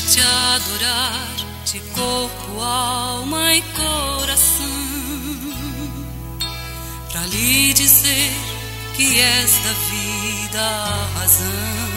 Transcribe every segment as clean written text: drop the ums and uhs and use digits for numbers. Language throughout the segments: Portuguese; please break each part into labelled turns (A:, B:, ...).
A: pra te adorar de corpo, alma e coração, pra lhe dizer que és da vida a razão,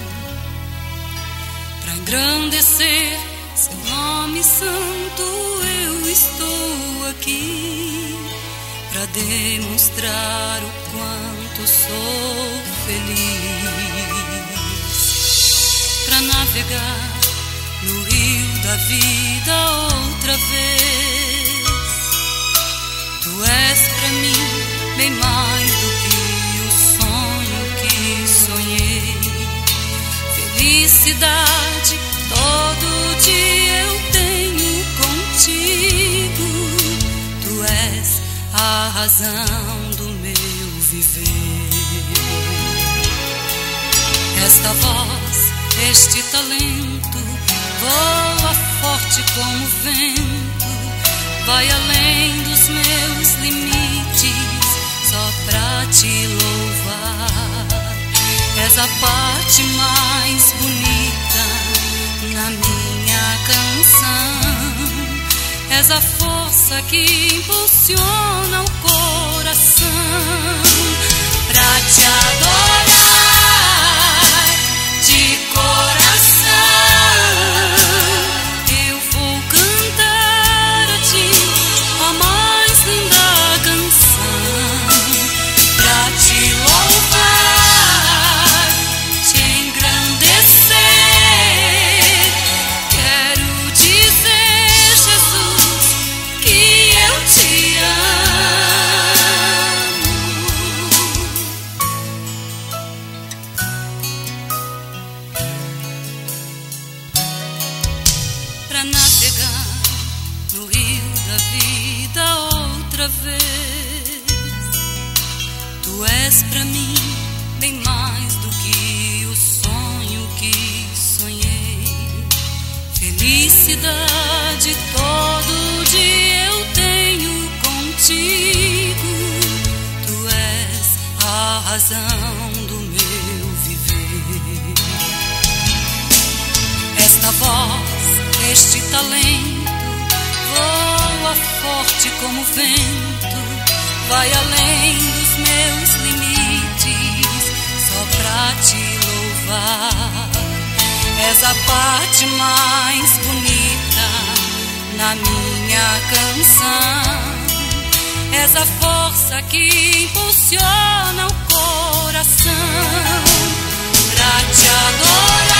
A: pra engrandecer seu nome santo. Eu estou aqui pra demonstrar o quanto sou feliz, pra navegar no rio da vida outra vez. Tu és pra mim bem mais do que o sonho que sonhei. Felicidade todo dia eu tenho contigo. Tu és a razão do meu viver. Esta voz, este talento, voa forte como vento, vai além dos meus limites, só pra te louvar. És a parte mais bonita na minha canção, és a força que impulsiona o coração pra te adorar de coração. Eu vou cantar a ti a mais linda canção, pra te louvar, te engrandecer. Quero dizer, Jesus, que eu te amo. Pra navegar no rio da vida outra vez. Tu és pra mim bem mais do que o sonho que sonhei. Felicidade todo dia eu tenho contigo. Tu és a razão do meu viver. Esta voz, este talento, voa forte como vento, vai além dos meus limites, só pra te louvar. És a parte mais bonita na minha canção, és a força que impulsiona o coração pra te adorar.